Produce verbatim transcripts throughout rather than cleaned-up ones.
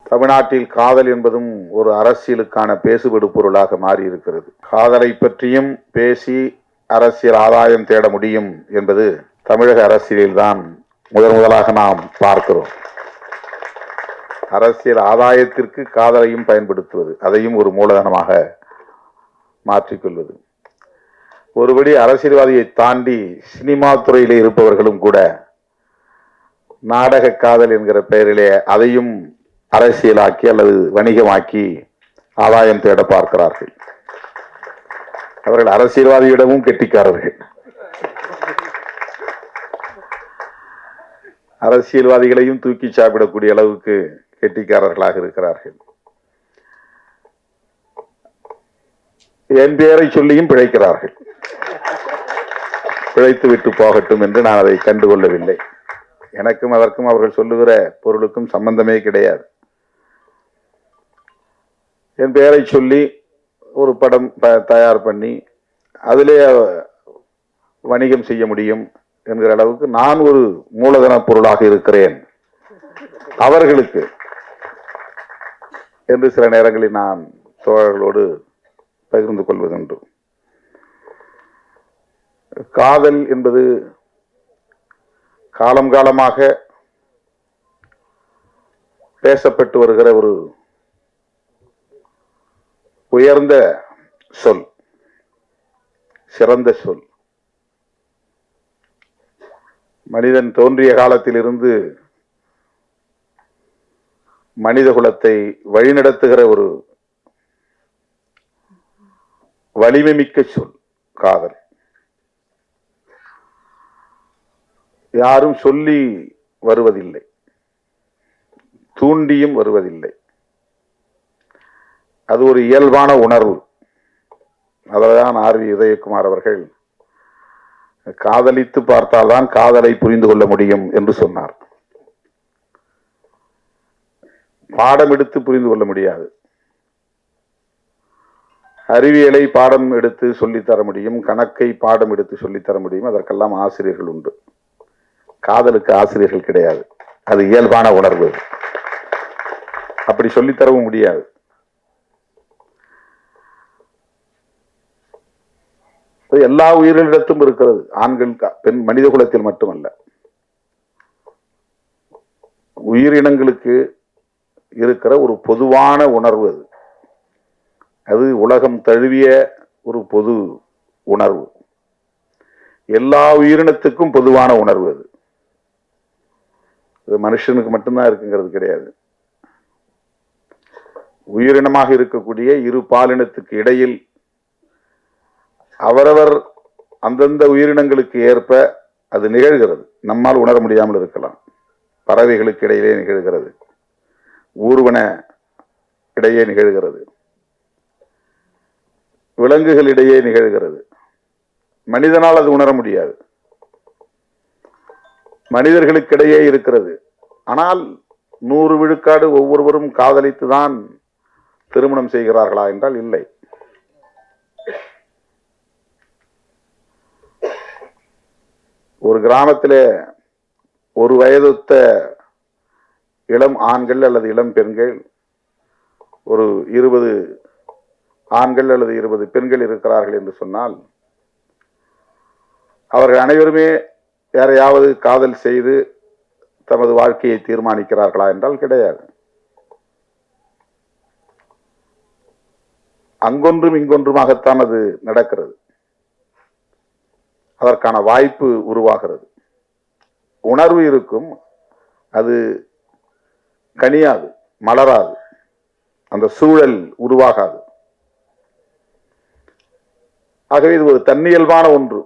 தமிழ்நாட்டில் காதல் என்பதும் ஒரு அரசியலுக்கான பேசுபடு பொருளாக மாறி இருக்கிறது. காதலை பற்றியும் பேசி அரசியல் ஆதாயம் தேட முடியும் என்பது தமிழக அரசியலில்தான் முதன் முதலாக நாம் பார்க்கிறோம். அரசியல் ஆதாயத்திற்கு காதலையும் பயன்படுத்துவது, அதையும் ஒரு மூலதனமாக மாற்றிக்கொள்வது. ஒருபடி அரசியல்வாதியை தாண்டி சினிமா துறையிலே இருப்பவர்களும் கூட நாடக காதல் என்கிற பெயரிலே அதையும் அரசியலாக்கி அல்லது வணிகமாக்கி ஆதாயம் தேட பார்க்கிறார்கள். அவர்கள் அரசியல்வாதியிடமும் கெட்டிக்காரர்கள். அரசியல்வாதிகளையும் தூக்கி சாப்பிடக்கூடிய அளவுக்கு கெட்டிக்காரர்களாக இருக்கிறார்கள். என் பெயரை சொல்லியும் பிழைக்கிறார்கள். பிழைத்து விட்டு போகட்டும் என்று நான் அதை கண்டுகொள்ளவில்லை. எனக்கும் அதற்கும் அவர்கள் சொல்லுகிற பொருளுக்கும் சம்பந்தமே கிடையாது. என் பெயரை சொல்லி ஒரு படம் தயார் பண்ணி அதிலே வணிகம் செய்ய முடியும் என்கிற அளவுக்கு நான் ஒரு மூலதன பொருளாக இருக்கிறேன் அவர்களுக்கு என்று சில நேரங்களில் நான் தோழர்களோடு பகிர்ந்து கொள்வதுண்டு. காதல் என்பது காலம் காலமாக பேசப்பட்டு வருகிற ஒரு உயர்ந்த சொல், சிறந்த சொல். மனிதன் தோன்றிய காலத்திலிருந்து மனித குலத்தை வழிநடத்துகிற ஒரு வலிமை மிக்க சொல் காதல். யாரும் சொல்லி வருவதில்லை, தூண்டியும் வருவதில்லை. அது ஒரு இயல்பான உணர்வு. அதல்தான் ஆர் வி உதயகுமார் அவர்கள் காதலித்து பார்த்தால்தான் காதலை புரிந்து கொள்ள முடியும் என்று சொன்னார். பாடம் எடுத்து புரிந்து கொள்ள முடியாது. அறிவியலை பாடம் எடுத்து சொல்லித்தர முடியும், கணக்கை பாடம் எடுத்து சொல்லித்தர முடியும். அதற்கெல்லாம் ஆசிரியர்கள் உண்டு. காதலுக்கு ஆசிரியர்கள் கிடையாது. அது இயல்பான உணர்வு. அப்படி சொல்லித்தரவும் முடியாது. எல்லா உயிரினத்திலும் இருக்கிறது. ஆண்கள் பெண் மனித குலத்தில் மட்டுமல்ல, உயிரினங்களுக்கு இருக்கிற ஒரு பொதுவான உணர்வு அது. அது உலகம் தழுவிய ஒரு பொது உணர்வு. எல்லா உயிரினத்துக்கும் பொதுவான உணர்வு அது. அது மனுஷனுக்கு மட்டும்தான் இருக்குங்கிறது கிடையாது. உயிரினமாக இருக்கக்கூடிய இரு பாலினத்துக்கு இடையில் அவரவர் அந்தந்த உயிரினங்களுக்கு ஏற்ப அது நிகழ்கிறது. நம்மால் உணர முடியாமல் இருக்கலாம். பறவைகளுக்கு இடையிலே நிகழ்கிறது, ஊர்வன இடையே நிகழ்கிறது, விலங்குகளிடையே நிகழ்கிறது. மனிதனால் அது உணர முடியாது. மனிதர்களுக்கிடையே இருக்கிறது. ஆனால் நூறு விழுக்காடு ஒவ்வொருவரும் காதலித்துதான் திருமணம் செய்கிறார்களா என்றால் இல்லை. ஒரு கிராமத்திலே ஒரு வயதொத்த இளம் ஆண்கள் அல்லது இளம் பெண்கள், ஒரு இருபது ஆண்கள் அல்லது இருபது பெண்கள் இருக்கிறார்கள் என்று சொன்னால், அவர்கள் அனைவருமே யாரையாவது காதல் செய்து தமது வாழ்க்கையை தீர்மானிக்கிறார்களா என்றால் கிடையாது. அங்கொன்றும் இங்கொன்றுமாகத்தான் அது நடக்கிறது. அதற்கான வாய்ப்பு உருவாகிறது. உணர்வு இருக்கும், அது கனியாது, மலராது, அந்த சூழல் உருவாகாது. ஆகவே இது ஒரு தன்னியல்பான ஒன்று.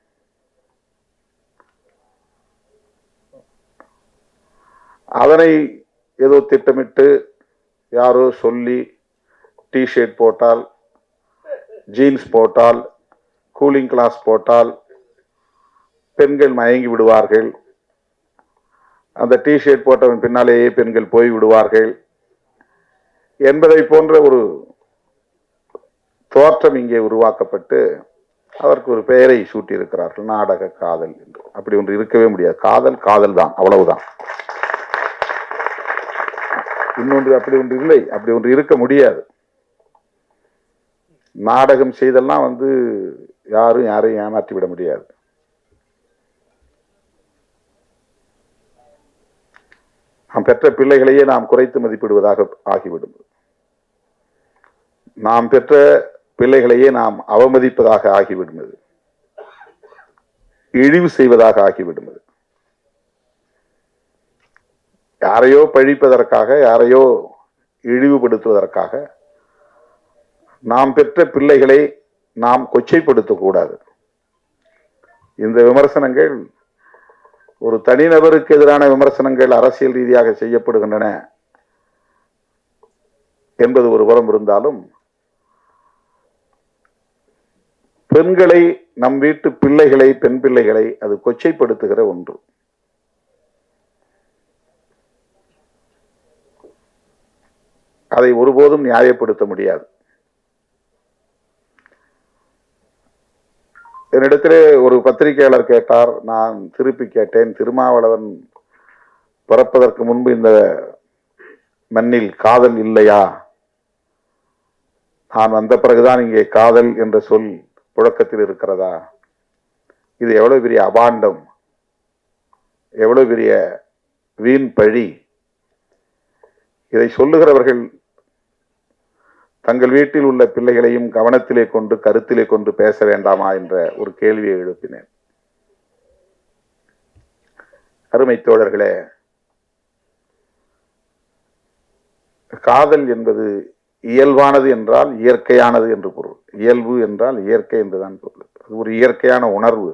அதனை ஏதோ திட்டமிட்டு யாரோ சொல்லி டிஷர்ட் போட்டால், ஜீன்ஸ் போட்டால், கூலிங் கிளாஸ் போட்டால் பெண்கள் மயங்கி விடுவார்கள். அந்த டிஷர்ட் போட்டவன் பின்னாலேயே பெண்கள் போய் விடுவார்கள் என்பதை போன்ற ஒரு தோற்றம் இங்கே உருவாக்கப்பட்டு அதற்கு ஒரு பெயரை சூட்டியிருக்கிறார்கள், நாடக காதல் என்று. அப்படி ஒன்று இருக்கவே முடியாது. காதல் காதல் தான், அவ்வளவுதான். இன்னொன்று அப்படி ஒன்று இல்லை, அப்படி ஒன்று இருக்க முடியாது. நாடகம் செய்தெல்லாம் வந்து யாரும் யாரையும் ஏமாற்றி விட முடியாது. நாம் பெற்ற பிள்ளைகளையே நாம் குறைத்து மதிப்பிடுவதாக ஆகிவிடும். நாம் பெற்ற பிள்ளைகளையே நாம் அவமதிப்பதாக ஆகிவிடுவது, இழிவு செய்வதாக ஆகிவிடுவது. யாரையோ பழிப்பதற்காக, யாரையோ இழிவுபடுத்துவதற்காக நாம் பெற்ற பிள்ளைகளை நாம் கொச்சைப்படுத்தக்கூடாது. இந்த விமர்சனங்கள் ஒரு தனிநபருக்கு எதிரான விமர்சனங்கள் அரசியல் ரீதியாக செய்யப்படுகின்றன என்பது ஒரு புறம் இருந்தாலும், பெண்களை, நம் வீட்டு பிள்ளைகளை, பெண் பிள்ளைகளை அது கொச்சைப்படுத்துகிற ஒன்று. அதை ஒருபோதும் நியாயப்படுத்த முடியாது. என்னிடத்திலே ஒரு பத்திரிகையாளர் கேட்டார், நான் திருப்பி கேட்டேன், திருமாவளவன் பிறப்பதற்கு முன்பு இந்த மண்ணில் காதல் இல்லையா? நான் வந்த பிறகுதான் இங்கே காதல் என்ற சொல் புழக்கத்தில் இருக்கிறதா? இது எவ்வளவு பெரிய அபாண்டம், எவ்வளவு பெரிய வீண் பழி. இதை சொல்லுகிறவர்கள் தங்கள் வீட்டில் உள்ள பிள்ளைகளையும் கவனத்திலே கொண்டு, கருத்திலே கொண்டு பேச வேண்டாமா என்ற ஒரு கேள்வியை எழுப்பினேன். அருமை தோழர்களே, காதல் என்பது இயல்பானது என்றால் இயற்கையானது என்று பொருள். இயல்பு என்றால் இயற்கை என்றுதான் பொருள். அது ஒரு இயற்கையான உணர்வு.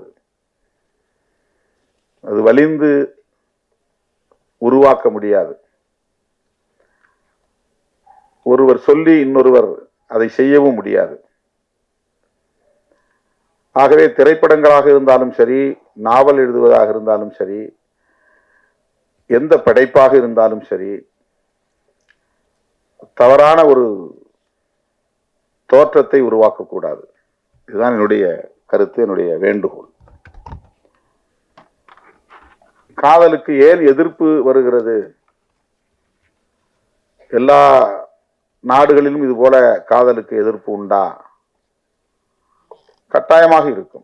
அது வலிந்து உருவாக்க முடியாது. ஒருவர் சொல்லி இன்னொருவர் அதை செய்யவும் முடியாது. ஆகவே திரைப்படங்களாக இருந்தாலும் சரி, நாவல் எழுதுவதாக இருந்தாலும் சரி, எந்த படைப்பாக இருந்தாலும் சரி, தவறான ஒரு தோற்றத்தை உருவாக்கக்கூடாது. இதுதான் என்னுடைய கருத்து, என்னுடைய வேண்டுகோள். காதலுக்கு ஏன் எதிர்ப்பு வருகிறது? எல்லா நாடுகளிலும் இது போல காதலுக்கு எதிர்ப்பு உண்டா? கட்டாயமாக இருக்கும்.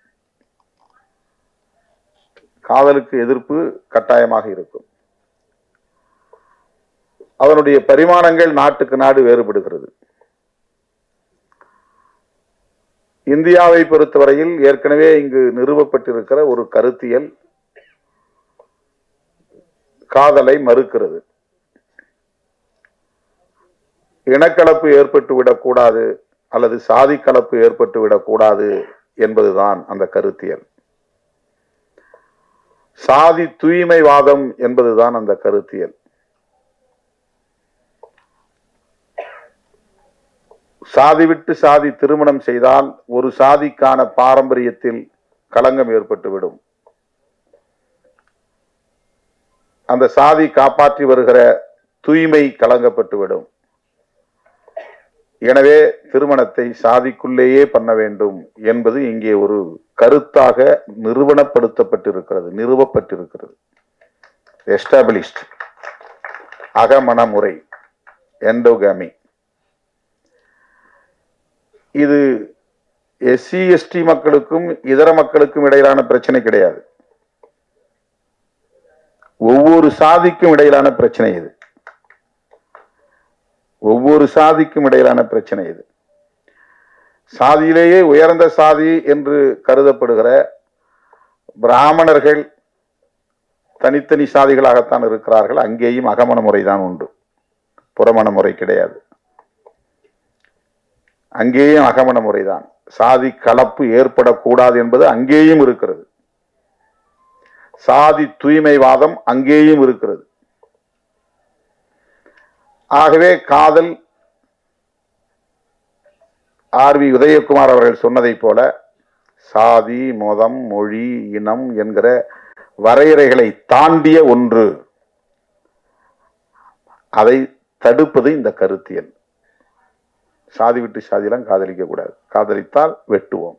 காதலுக்கு எதிர்ப்பு கட்டாயமாக இருக்கும். அதனுடைய பரிமாணங்கள் நாட்டுக்கு நாடு வேறுபடுகிறது. இந்தியாவை பொறுத்தவரையில் ஏற்கனவே இங்கு நிறுவப்பட்டிருக்கிற ஒரு கருத்தியல் காதலை மறுக்கிறது. இனக்கலப்பு ஏற்பட்டு விடக்கூடாது அல்லது சாதி கலப்பு ஏற்பட்டு விடக்கூடாது என்பதுதான் அந்த கருத்தியல். சாதி தூய்மைவாதம் என்பதுதான் அந்த கருத்தியல். சாதி விட்டு சாதி திருமணம் செய்தால் ஒரு சாதிக்கான பாரம்பரியத்தில் களங்கம் ஏற்பட்டுவிடும். அந்த சாதி காப்பாற்றி வருகிற தூய்மை கலங்கப்பட்டுவிடும். எனவே திருமணத்தை சாதிக்குள்ளேயே பண்ண வேண்டும் என்பது இங்கே ஒரு கருத்தாக நிறுவனப்படுத்தப்பட்டிருக்கிறது, நிறுவப்பட்டிருக்கிறது. எஸ்டாபிளிஷ்ட் அகமண முறை, எண்டோகாமி. இது எஸ்சி எஸ்டி மக்களுக்கும் இதர மக்களுக்கும் இடையிலான பிரச்சனை கிடையாது. ஒவ்வொரு சாதிக்கும் இடையிலான பிரச்சனை இது. ஒவ்வொரு சாதிக்கும் இடையிலான பிரச்சனை இது. சாதியிலேயே உயர்ந்த சாதி என்று கருதப்படுகிற பிராமணர்கள் தனித்தனி சாதிகளாகத்தான் இருக்கிறார்கள். அங்கேயும் அகமண முறைதான் உண்டு, புறமண முறை கிடையாது. அங்கேயும் அகமண முறைதான். சாதி கலப்பு ஏற்படக்கூடாது என்பது அங்கேயும் இருக்கிறது. சாதி தூய்மைவாதம் அங்கேயும் இருக்கிறது. ஆகவே காதல், ஆர் வி உதயகுமார் அவர்கள் சொன்னதை போல, சாதி, மதம், மொழி, இனம் என்கிற வரையறைகளை தாண்டிய ஒன்று. அதை தடுப்பது இந்த கருத்தியல். சாதி விட்டு சாதியெல்லாம் காதலிக்க கூடாது. காதலித்தால் வெட்டுவோம்.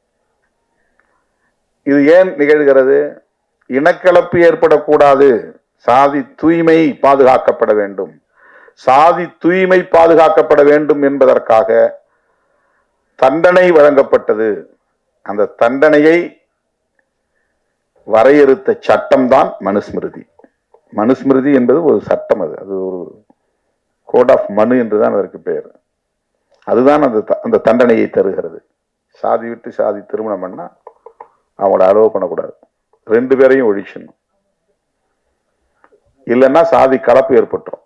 இது ஏன் நிகழ்கிறது? இனக்கலப்பு ஏற்படக்கூடாது, சாதி தூய்மை பாதுகாக்கப்பட வேண்டும். சாதி தூய்மை பாதுகாக்கப்பட வேண்டும் என்பதற்காக தண்டனை வழங்கப்பட்டது. அந்த தண்டனையை வரையறுத்த சட்டம்தான் மனுஸ்மிருதி. மனுஸ்மிருதி என்பது ஒரு சட்டம், அது அது ஒரு கோட் ஆஃப் மனு என்றுதான் அதற்கு பெயர். அதுதான் அந்த அந்த தண்டனையை தருகிறது. சாதி விட்டு சாதி திருமணம் பண்ணா அவங்கள அலோவ் பண்ணக்கூடாது, ரெண்டு பேரையும் ஒழிக்கணும், இல்லைன்னா சாதி கலப்பு ஏற்பட்டுரும்.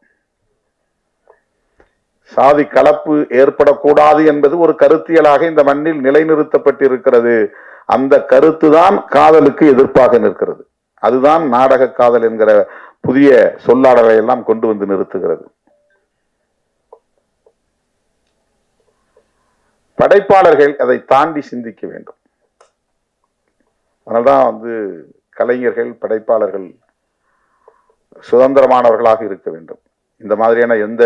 சாதி கலப்பு ஏற்படக்கூடாது என்பது ஒரு கருத்தியலாக இந்த மண்ணில் நிலைநிறுத்தப்பட்டிருக்கிறது. அந்த கருத்து தான் காதலுக்கு எதிர்ப்பாக நிற்கிறது. அதுதான் நாடக காதல் என்கிற புதிய சொல்லாடலை எல்லாம் கொண்டு வந்து நிறுத்துகிறது. படைப்பாளர்கள் அதை தாண்டி சிந்திக்க வேண்டும். அதனால்தான் வந்து கலைஞர்கள், படைப்பாளர்கள் சுதந்திரமானவர்களாக இருக்க வேண்டும். இந்த மாதிரியான எந்த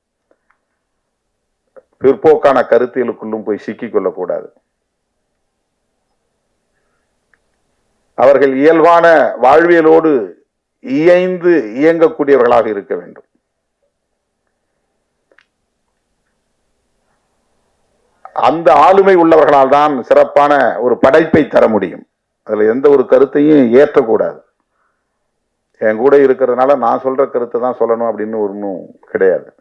பிற்போக்கான கருத்தியலுக்குள்ளும் போய் சிக்கிக் கொள்ளக்கூடாது. அவர்கள் இயல்பான வாழ்வியலோடு இயைந்து இயங்கக்கூடியவர்களாக இருக்க வேண்டும். அந்த ஆளுமை உள்ளவர்களால் தான் சிறப்பான ஒரு படைப்பை தர முடியும். அதுல எந்த ஒரு கருத்தையும் ஏற்றக்கூடாது. என் கூட இருக்கிறதுனால நான் சொல்ற கருத்தை தான் சொல்லணும் அப்படின்னு ஒன்றும் கிடையாது.